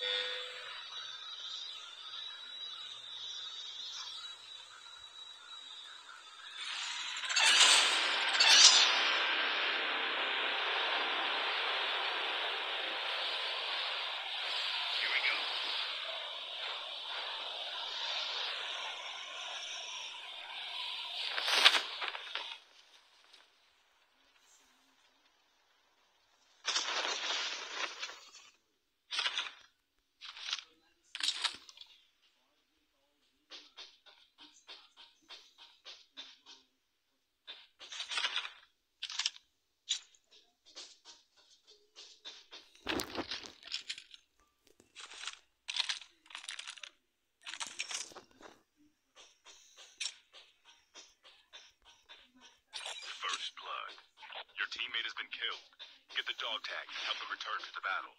First blood. Your teammate has been killed. Get the dog tag and help them return to the battle.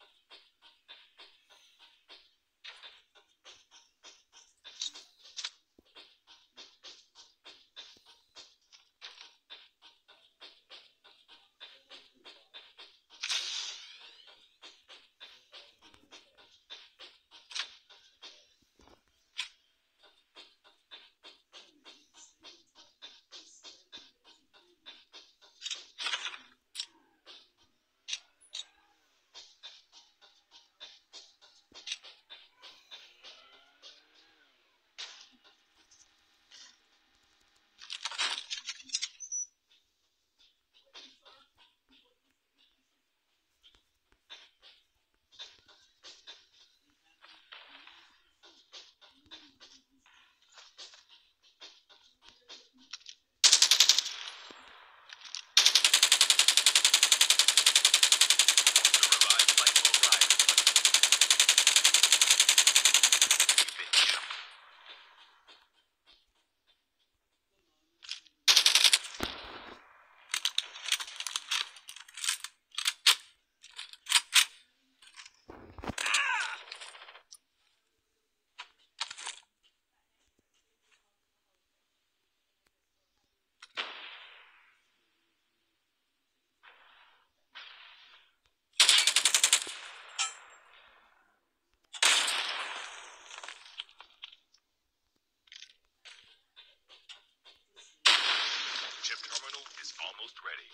Chip terminal is almost ready.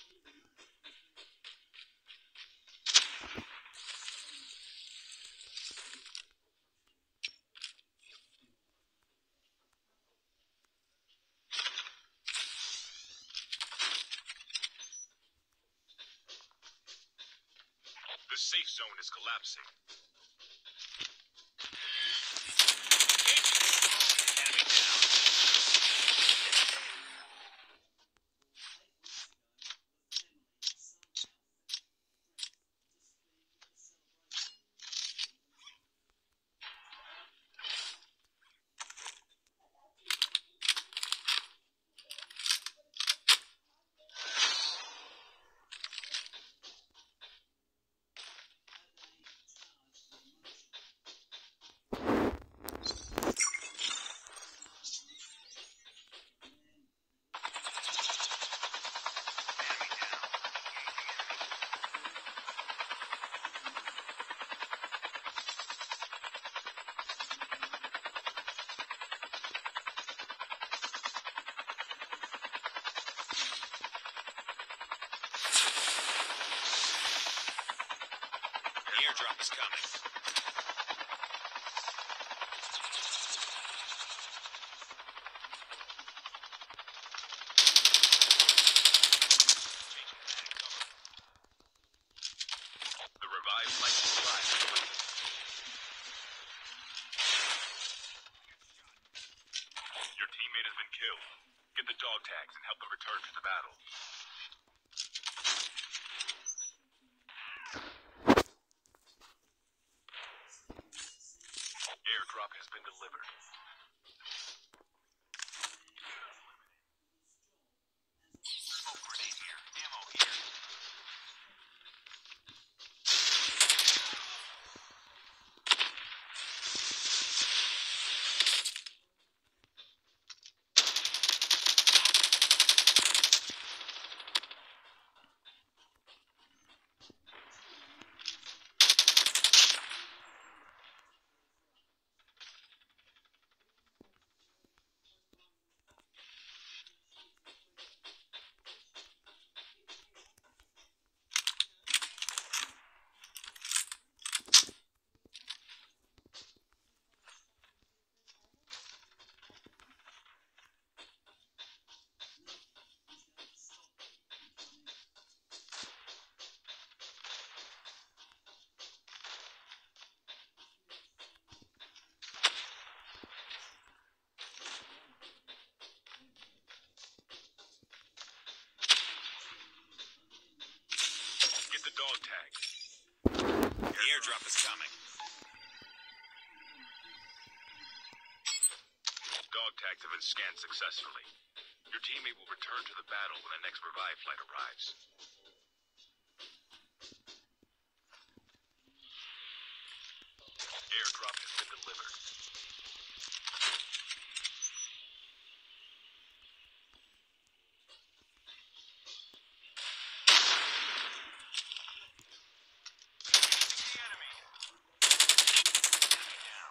The safe zone is collapsing. Enemy down. The airdrop is coming. The revived flight will arrive. Your teammate has been killed. Get the dog tags and help them return to the battle. Airdrop has been delivered. Smoke grenade here. Ammo here. dog tags. The airdrop is coming. Dog tags have been scanned successfully. Your teammate will return to the battle when the next revive flight arrives. Airdrop has been delivered. The enemy. Enemy down.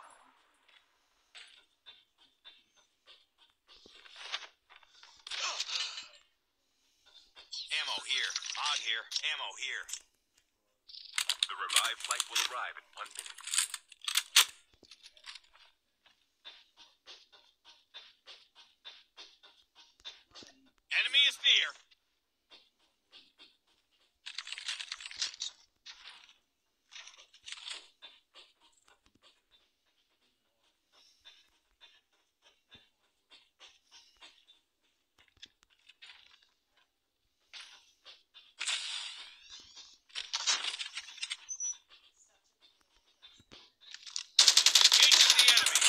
Ammo here. Odd here. Ammo here. The revive flight will arrive in 1 minute. Enemy is near. Engage the enemy.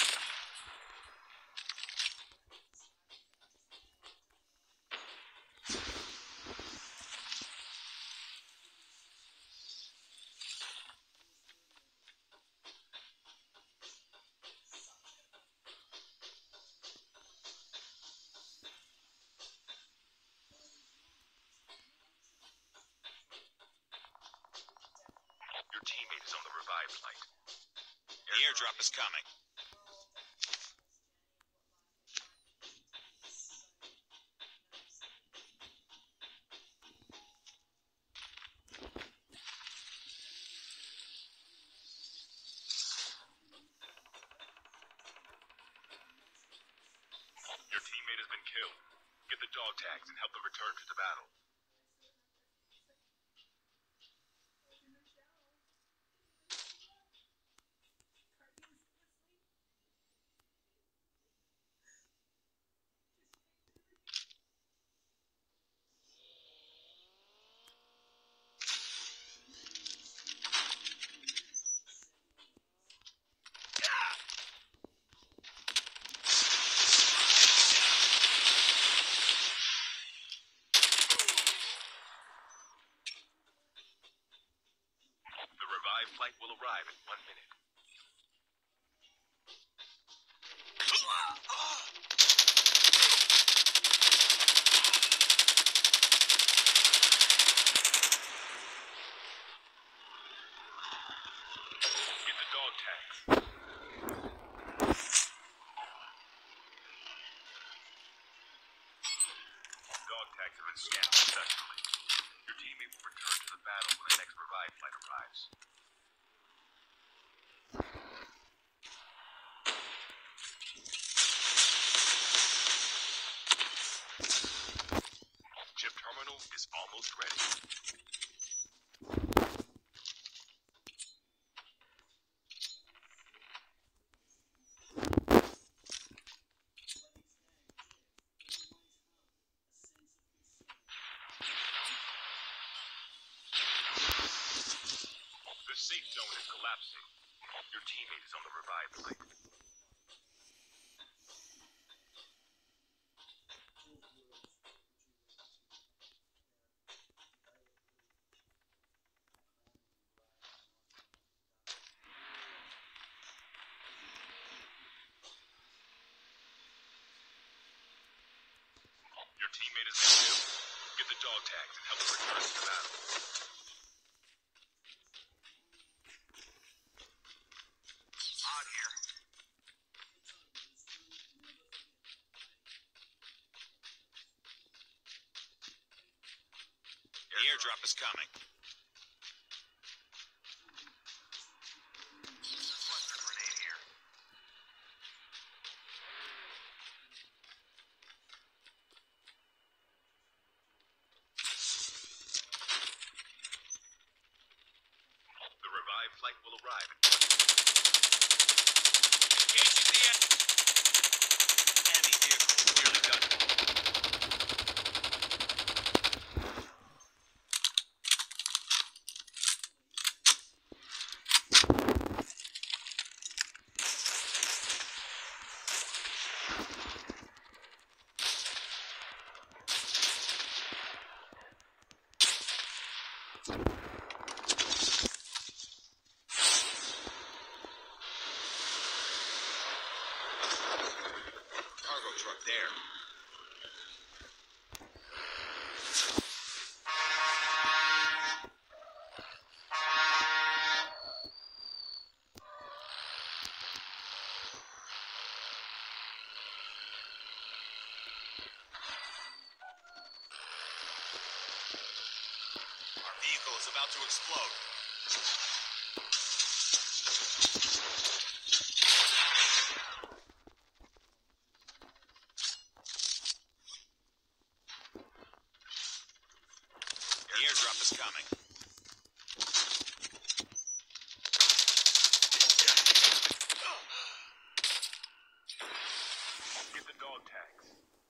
Your teammate is on the revive flight. The airdrop is coming. Your teammate has been killed. Get the dog tags and help them return to the battle. The revive flight will arrive in 1 minute. Get the dog tags. Dog tags have been scanned successfully. Your teammate will return to the battle when the next revive flight arrives. Chip terminal is almost ready. The safe zone is collapsing. Your teammate is on the revive flight. Your teammate is been killed. Get the dog tags and help them return to the battle. Odd here. The airdrop is coming. Cluster grenade here. The revive flight will arrive in 1 Engaging the enemy vehicle is nearly done. Cargo truck there. Our vehicle is about to explode. The airdrop is coming. Get the dog tags.